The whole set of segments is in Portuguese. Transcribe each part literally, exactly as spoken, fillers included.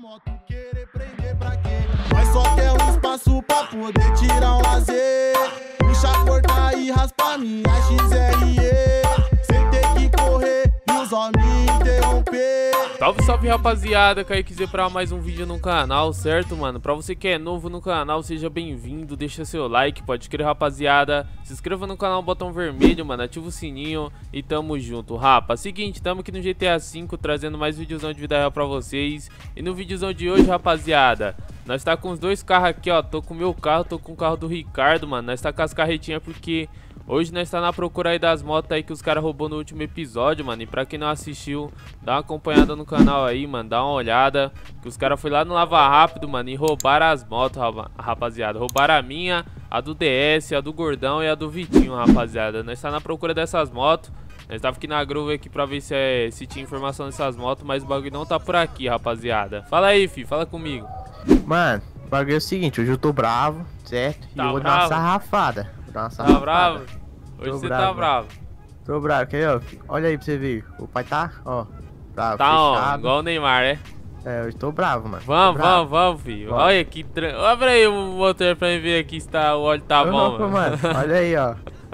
moto, querer prender pra quê? Mas só quer um espaço pra poder tirar um lazer. Puxa, cortar e raspa minha X R E. Sem ter que correr e os homens interromper. Salve, salve, rapaziada, Kaique Z pra mais um vídeo no canal, certo, mano? Pra você que é novo no canal, seja bem-vindo, deixa seu like, pode crer, rapaziada. Se inscreva no canal, botão vermelho, mano, ativa o sininho e tamo junto, rapa. Seguinte, tamo aqui no G T A cinco, trazendo mais videozão de vida real pra vocês. E no videozão de hoje, rapaziada, nós tá com os dois carros aqui, ó. Tô com o meu carro, tô com o carro do Ricardo, mano. Nós tá com as carretinhas porque hoje nós tá na procura aí das motos aí que os caras roubou no último episódio, mano. E pra quem não assistiu, dá uma acompanhada no canal aí, mano. Dá uma olhada. Que os caras foram lá no Lava Rápido, mano, e roubaram as motos, rapaziada. Roubaram a minha, a do D S, a do Gordão e a do Vitinho, rapaziada. Nós tá na procura dessas motos. Nós tava aqui na Grove aqui pra ver se, é, se tinha informação dessas motos, mas o bagulho não tá por aqui, rapaziada. Fala aí, fi, fala comigo. Mano, o bagulho é o seguinte, hoje eu tô bravo, certo? Tá e eu vou bravo? dar uma sarrafada. Vou dar uma Tá sarrafada. bravo? Hoje Tô você bravo, tá mano. bravo. Tô bravo, quer ó? Olha aí pra você ver. O pai tá, ó, bravo, Tá, ó, fechado. igual o Neymar, é? É, eu tô bravo, mano. Vamos, Tô bravo. vamos, vamos, filho. Bora. Olha que tran... Abre aí o motor pra mim ver aqui se tá, o óleo tá bom, Opa, mano. mano. Olha aí, ó.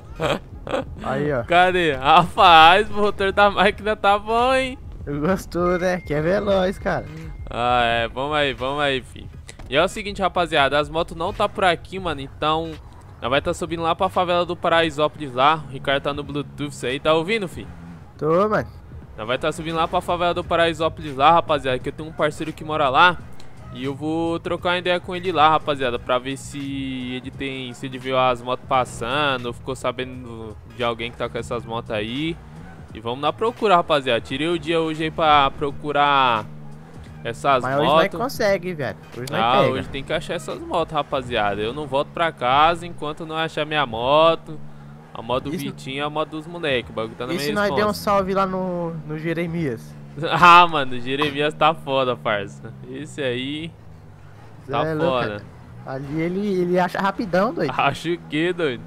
Aí, ó. Cadê? Rapaz, o motor da máquina tá bom, hein? Gostou, né? Que é veloz, cara. Ah, é. Vamos aí, vamos aí, filho. E é o seguinte, rapaziada. As motos não tá por aqui, mano. Então, nós vai tá subindo lá pra favela do Paraisópolis lá. O Ricardo tá no Bluetooth, isso aí. Tá ouvindo, filho? Tô, mano. Nós vai tá subindo lá pra favela do Paraisópolis lá, rapaziada. Que eu tenho um parceiro que mora lá. E eu vou trocar uma ideia com ele lá, rapaziada, pra ver se ele tem, se ele viu as motos passando, ficou sabendo de alguém que tá com essas motos aí. E vamos na procura, rapaziada. Tirei o dia hoje aí pra procurar essas Mas hoje nós motos. consegue, velho. Hoje nós Ah, pega. hoje tem que achar essas motos, rapaziada. Eu não volto pra casa enquanto não achar minha moto. A moto do Isso- Vitinho é a moto dos moleques. O bagulho tá na E minha se nós der um resposta. salve lá no, no Jeremias? Ah, mano, o Jeremias tá foda, parça. Esse aí tá É louco, foda. cara. Ali ele, ele acha rapidão, doido. Acho que, doido.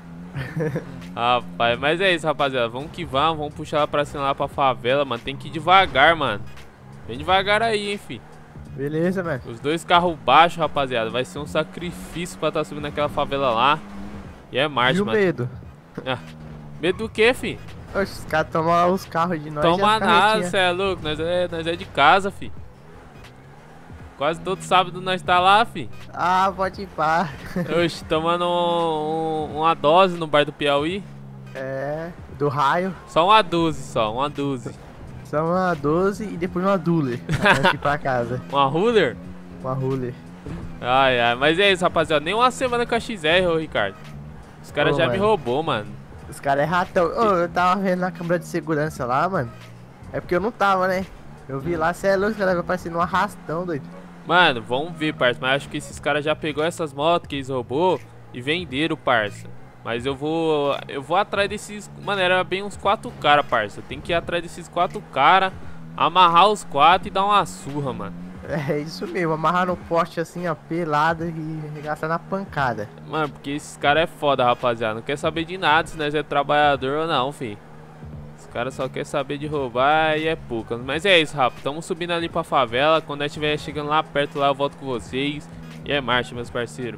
Rapaz, mas é isso, rapaziada. Vamos que vamos, vamos puxar lá pra cima, lá pra favela, mano. Tem que ir devagar, mano. Vem devagar aí, hein, fi. Beleza, mano. Os dois carros baixos, rapaziada. Vai ser um sacrifício pra tá subindo aquela favela lá. E é E marcha, o mano. medo? Ah, medo do que, fi? Oxe, os caras tomam os carros de nós. e Toma as nada, carretinhas. cê é louco. Nós é, nós é de casa, fi. Quase todo sábado nós tá lá, fi. Ah, pode ir pá. Oxe, tomando um- um- uma dose no bar do Piauí. É, do raio. Só uma doze, só, uma doze. São uma doze e depois uma Duller. Antes de ir pra casa. Uma Ruler? Uma Ruller. Ai, ai, mas é isso, rapaziada. Nem uma semana com a X R, ô Ricardo. Os caras Ô, já me mano. roubou, mano. Os caras é ratão. Ô, eu tava vendo na câmera de segurança lá, mano. É porque eu não tava, né? Eu vi lá, cê é louco, os caras parecendo um arrastão, doido. Mano, vamos ver, parça. Mas acho que esses caras já pegou essas motos que eles roubou e venderam, parça. Mas eu vou. Eu vou atrás desses. Mano, era bem uns quatro caras, parça. Tem que ir atrás desses quatro caras, amarrar os quatro e dar uma surra, mano. É isso mesmo, amarrar no poste assim, ó, pelado e arregaçar na pancada. Mano, porque esses caras é foda, rapaziada. Não quer saber de nada se nós é trabalhador ou não, fi. Os caras só querem saber de roubar e é poucas. Mas é isso, rapa. Tamo subindo ali pra favela. Quando nós estiver chegando lá perto, lá eu volto com vocês. E é marcha, meus parceiros.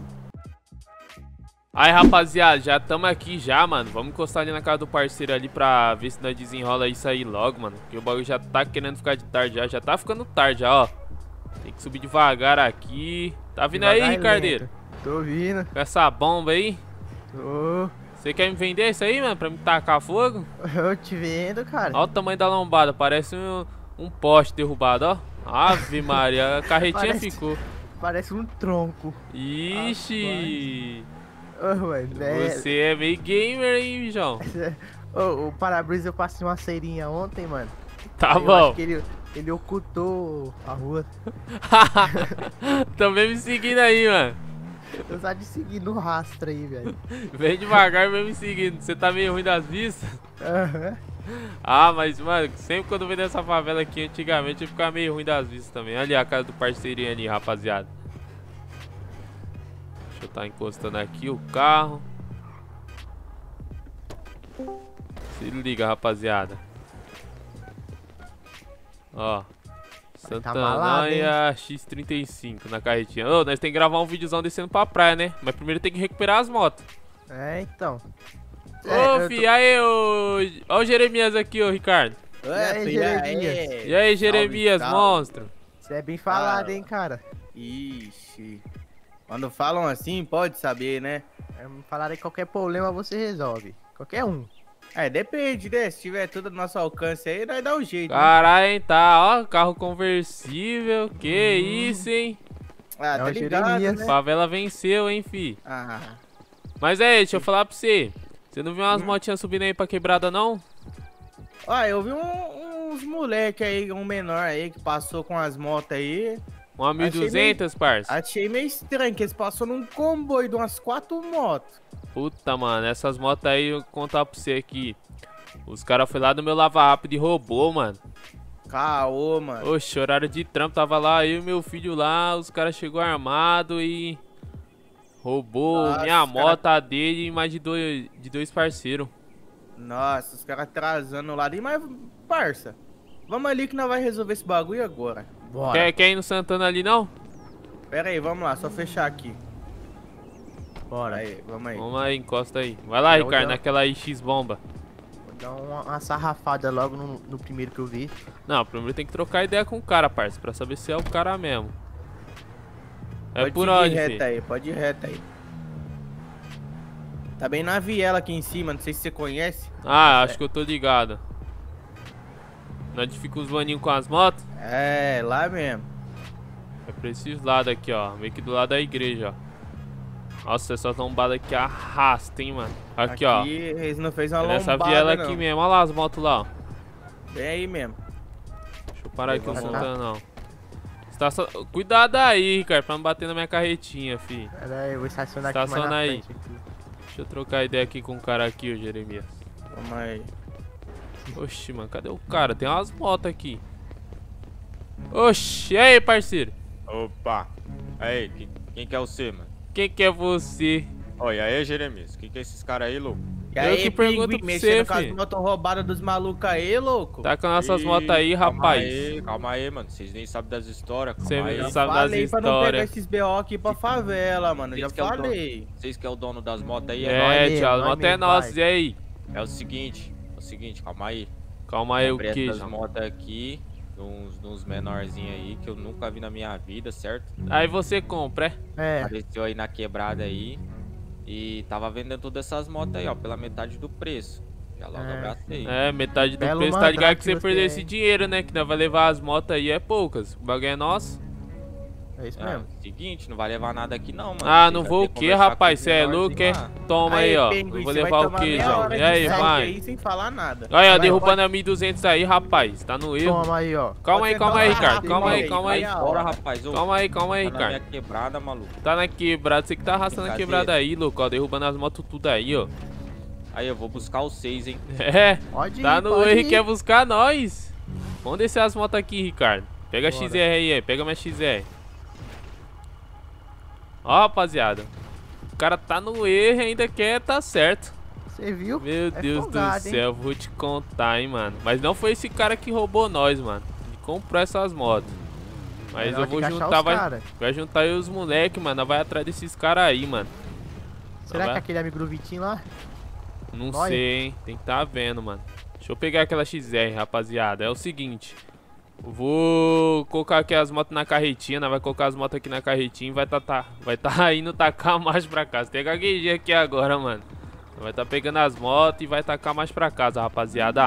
Aí, rapaziada, já tamo aqui já, mano. Vamos encostar ali na casa do parceiro ali pra ver se nós desenrola isso aí logo, mano. Porque o bagulho já tá querendo ficar de tarde já. Já tá ficando tarde já, ó. Tem que subir devagar aqui. Tá vindo aí, Devagar e Ricardeiro? lento. Tô vindo. Com essa bomba aí. Tô. Você quer me vender isso aí, mano? Pra me tacar fogo? Eu te vendo, cara. Olha o tamanho da lombada. Parece um, um poste derrubado, ó. Ave Maria, a carretinha Parece- ficou. Parece um tronco. Ixi. Ô, mano, é... Você é meio gamer, hein, João? Ô, o para-brisa eu passei uma ceirinha ontem, mano. Tá Eu bom. acho que ele, ele ocultou a rua. Também me seguindo aí, mano. Eu só de seguir no rastro aí, velho. Vem devagar, vem me seguindo. Você tá meio ruim das vistas? Aham. Ah, mas, mano, sempre quando eu venho nessa favela aqui, antigamente, eu ficava meio ruim das vistas também. Olha a casa do parceirinho ali, rapaziada. Deixa eu tá encostando aqui o carro. Se liga, rapaziada. Ó. Santana e a X trinta e cinco na carretinha. Ô, nós tem que gravar um videozão descendo pra praia, né? Mas primeiro tem que recuperar as motos. É, então. Ô, É, fi, tô... aí, ô... Ó o Jeremias aqui, ô, Ricardo. E aí, Jeremias? E aí, Jeremias, salve, salve. monstro? Você é bem falado, Ah, hein, cara? Ixi. Quando falam assim, pode saber, né? É, falar aí qualquer problema você resolve. Qualquer um. É, depende, né? Se tiver tudo do nosso alcance aí, nós dá um jeito. Né? Caralho, hein, tá, ó, carro conversível, que Hum. isso, hein? Ah, É tá o ligado, Jeremias. né? Favela venceu, hein, fi? Ah, Mas é, deixa eu falar pra você. Você não viu umas Hum. motinhas subindo aí pra quebrada, não? ó, eu vi um- uns moleque aí, um menor aí, que passou com as motos aí. Uma mil e duzentas, parça. Achei meio estranho, que eles passou num comboio de umas quatro motos. Puta, mano, essas motos aí, eu vou contar pra você aqui. Os caras foram lá no meu Lava Rápido e roubou, mano. Caô, mano. Oxe, horário de trampo, tava lá, eu e meu filho lá, os caras chegou armado e... Roubou Nossa, minha os moto, cara- a dele e mais de dois, de dois parceiros. Nossa, os caras atrasando lá. Mas, parça, vamos ali que nós vai resolver esse bagulho agora. Bora. Quer, quer ir no Santana ali, não? Pera aí, vamos lá, só fechar aqui. Bora. Aí, vamos aí. Vamos aí, encosta aí. Vai lá, Eu Ricardo, já- naquela X bomba. Vou dar uma, uma sarrafada logo no, no primeiro que eu vi. Não, primeiro tem que trocar ideia com o cara, parça, pra saber se é o cara mesmo. É Pode por seguir onde, reto filho? aí, pode ir reto aí. Tá bem na viela aqui em cima, não sei se você conhece. Ah, acho que eu tô ligado. Onde fica os maninhos com as motos? É, lá mesmo. É pra esses lados aqui, ó. Meio que do lado da igreja, ó. Nossa, essa lombada aqui arrasta, hein, mano. Aqui, ó. Eles não fez uma É lombada, nessa viela não. aqui mesmo. Olha lá as motos lá, ó. Bem aí mesmo. Deixa eu parar aqui o Vamos lá. Santana, não. Estacion... Cuidado aí, Ricardo, pra não bater na minha carretinha, fi. Pera aí, eu vou estacionar aqui mais Estaciona na aí. frente. Aqui. Deixa eu trocar ideia aqui com o cara aqui, ô Jeremias. Vamos aí. Oxi, mano, cadê o cara? Tem umas motos aqui. Oxi, e aí, parceiro? Opa! Aí, quem, quem que é você, mano? Quem que é você? Olha, aí, Jeremias, quem que é esses caras aí, louco? E Eu aí, que pergunto pinguim, pra mexendo você, com as fi. motos roubadas dos malucos aí, louco. Tá com nossas Ih, motos aí, calma rapaz. Aí, calma aí, mano. Vocês nem sabem das histórias. Calma Cê aí. não Já sabe das falei pra não pegar histórias. esses B O aqui pra favela, mano. Já Vocês que é o dono- falei. Vocês que é o dono das motos aí, é, É, nóis mesmo, tchau, a nóis moto é mesmo, nossa, vai. e aí? é o seguinte, é o seguinte, calma aí. Calma aí, o Comprei que? essas motos aqui, uns, uns menorzinhos aí, que eu nunca vi na minha vida, certo? Aí você compra, é? É, Apareceu aí na quebrada aí. E tava vendendo todas essas motos aí, ó, pela metade do preço. Já logo É. abracei. É, metade do Belo preço, tá ligado mandrake que você você perdeu é. esse dinheiro, né? Que nós vai levar as motos aí, é poucas. O bagulho é nosso. é isso Ah, mesmo. seguinte, não vai levar nada aqui não, mano. Ah, Vocês não vai vou ter o que que, conversar rapaz? com os Cê é menorzinhos louco, é? lá. Toma aí, ó. Pinguim, Eu vou você vai levar o tomar que, meia João? hora E de aí, saque vai. aí sem falar nada. Olha, Vai, derrubando a mil e duzentos aí, rapaz. Tá no erro. Toma aí, ó. Calma aí, Pode calma aí, sentar Ricardo. rápido, Calma aí, aí, calma aí. vai a Bora, hora. rapaz. Ô, Calma aí, calma aí, tá na minha Ricardo. quebrada, maluco. Tá na quebrada, você que tá arrastando a Brincadeira. quebrada aí, louco, ó. Derrubando as motos tudo aí, ó. Aí, eu vou buscar os seis, hein. É, Pode tá ir, no pode erro e ir. quer buscar nós. Vamos descer as motos aqui, Ricardo. Pega a Bora. X R aí, aí. Pega minha X R. Ó, rapaziada. O cara tá no erro e ainda quer tá certo. Você viu? Meu É Deus folgado, do hein? céu, vou te contar, hein, mano. Mas não foi esse cara que roubou nós, mano. Ele comprou essas motos. Mas Melhor eu vou que achar juntar, os vai, cara. vai juntar aí os moleques, mano. Nós vai atrás desses caras aí, mano. Será Vai. que aquele amigo do Vitinho lá? Não Olha. sei, hein. Tem que tá vendo, mano. Deixa eu pegar aquela X R, rapaziada. É o seguinte. Eu vou colocar aqui as motos na carretinha, né? Vai colocar as motos aqui na carretinha e vai tá, tá, vai tá indo tacar mais pra casa. Tem gaguejinha aqui agora, mano. Vai tá pegando as motos e vai tacar mais pra casa, rapaziada.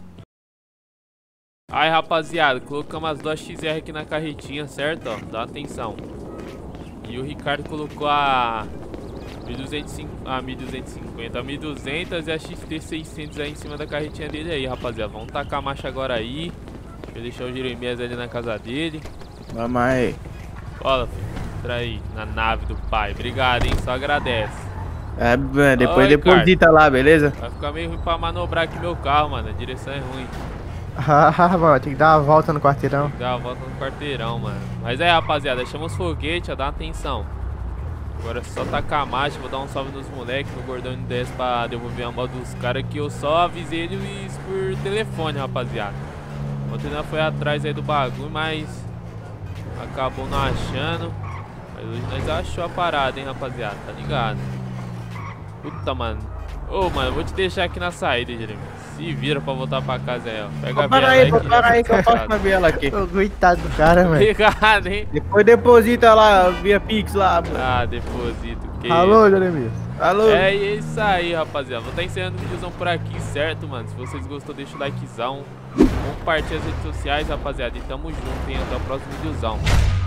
Aí, rapaziada, colocamos as duas X R aqui na carretinha, certo? Ó, dá atenção. E o Ricardo colocou a mil duzentos e cinquenta, a mil duzentos e cinquenta, a mil e duzentos e a X T seiscentos aí em cima da carretinha dele aí, rapaziada. Vamos tacar a marcha agora aí. Deixa eu deixar o Jeremias ali na casa dele. Vamos aí. Fala, filho. Entra aí, na nave do pai. Obrigado, hein? Só agradece. É, é, depois Oi, deposita lá, beleza? Vai ficar meio ruim pra manobrar aqui meu carro, mano. A direção é ruim. Ah, mano, tem que dar uma volta no quarteirão. Tem que dar uma volta no quarteirão, mano. Mas é, rapaziada, chama os foguetes, ó, dá atenção. Agora é só tacar a marcha, vou dar um salve nos moleques, meu gordão não desce pra devolver a moto dos caras que eu só avisei eles por telefone, rapaziada. Ontem nós foi atrás aí do bagulho, mas acabou não achando. Mas hoje nós achou a parada, hein, rapaziada, tá ligado? Puta, mano. Ô, mano, eu vou te deixar aqui na saída, Jeremy. Se vira pra voltar pra casa aí, ó. Pega a Para biela aí, aí que para aí que eu já passo na biela aqui. Ô, coitado do cara, mano. Obrigado, hein? Depois deposita lá, via Pix lá, mano. Ah, deposito. Que... Alô, Jeremias. Alô? É isso aí, rapaziada. Vou estar encerrando o videozão por aqui, certo, mano? Se vocês gostou, deixa o likezão. Compartilha as redes sociais, rapaziada. E tamo junto, hein? Até o próximo videozão.